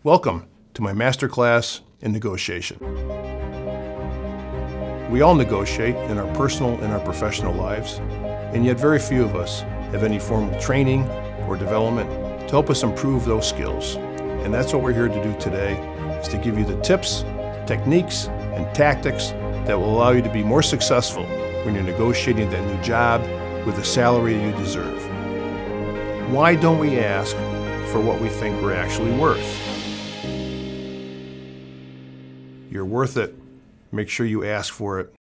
Welcome to my masterclass in negotiation. We all negotiate in our personal and our professional lives, and yet very few of us have any formal training or development to help us improve those skills. And that's what we're here to do today, is to give you the tips, techniques, and tactics that will allow you to be more successful when you're negotiating that new job with the salary you deserve. Why don't we ask for what we think we're actually worth? You're worth it. Make sure you ask for it